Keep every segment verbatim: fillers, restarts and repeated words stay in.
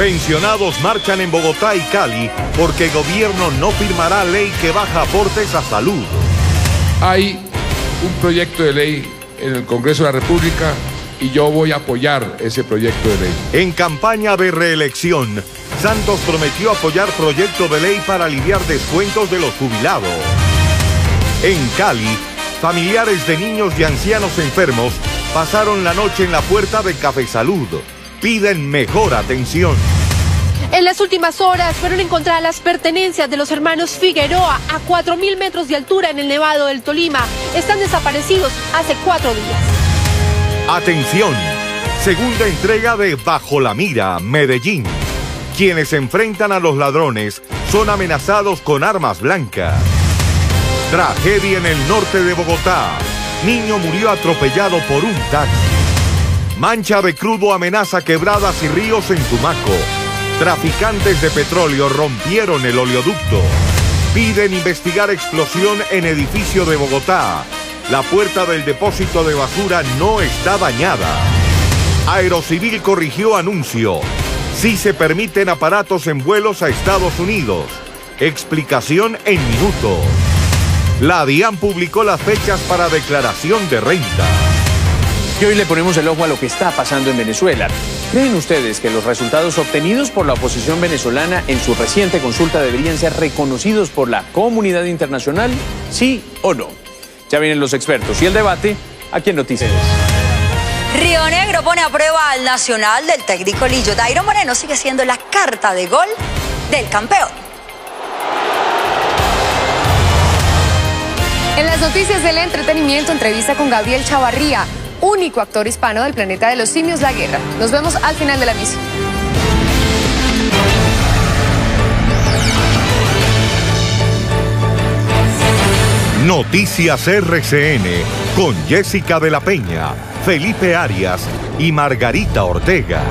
Pensionados marchan en Bogotá y Cali porque el gobierno no firmará ley que baja aportes a salud. Hay un proyecto de ley en el Congreso de la República y yo voy a apoyar ese proyecto de ley. En campaña de reelección, Santos prometió apoyar proyecto de ley para aliviar descuentos de los jubilados. En Cali, familiares de niños y ancianos enfermos pasaron la noche en la puerta de Café Salud. Piden mejor atención. En las últimas horas fueron encontradas las pertenencias de los hermanos Figueroa a cuatro mil metros de altura en el Nevado del Tolima. Están desaparecidos hace cuatro días. Atención, segunda entrega de Bajo la Mira, Medellín. Quienes enfrentan a los ladrones son amenazados con armas blancas. Tragedia en el norte de Bogotá. Niño murió atropellado por un taxi. Mancha de crudo amenaza quebradas y ríos en Tumaco. Traficantes de petróleo rompieron el oleoducto. Piden investigar explosión en edificio de Bogotá. La puerta del depósito de basura no está dañada. Aerocivil corrigió anuncio. Sí se permiten aparatos en vuelos a Estados Unidos. Explicación en minutos. La DIAN publicó las fechas para declaración de renta. Y hoy le ponemos el ojo a lo que está pasando en Venezuela. ¿Creen ustedes que los resultados obtenidos por la oposición venezolana en su reciente consulta deberían ser reconocidos por la comunidad internacional? ¿Sí o no? Ya vienen los expertos y el debate aquí en Noticias. Río Negro pone a prueba al Nacional del técnico Lillo. Dairo Moreno sigue siendo la carta de gol del campeón. En las noticias del entretenimiento, entrevista con Gabriel Chavarría, único actor hispano del planeta de los simios La Guerra. Nos vemos al final de la misma. Noticias R C N con Jessica de la Peña, Felipe Arias y Margarita Ortega.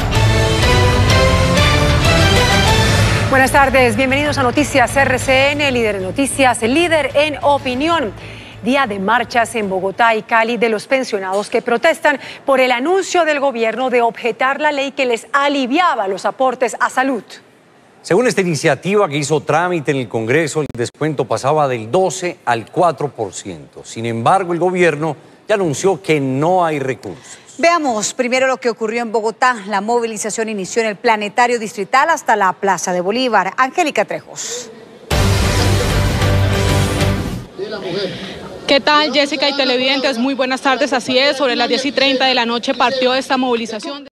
Buenas tardes, bienvenidos a Noticias R C N, líder en noticias, líder en opinión. Día de marchas en Bogotá y Cali de los pensionados que protestan por el anuncio del gobierno de objetar la ley que les aliviaba los aportes a salud. Según esta iniciativa que hizo trámite en el Congreso, el descuento pasaba del doce al cuatro por ciento. Sin embargo, el gobierno ya anunció que no hay recursos. Veamos primero lo que ocurrió en Bogotá. La movilización inició en el Planetario Distrital hasta la Plaza de Bolívar. Angélica Trejos. ¿Qué tal, Jessica y televidentes? Muy buenas tardes. Así es, sobre las diez y treinta de la noche partió esta movilización.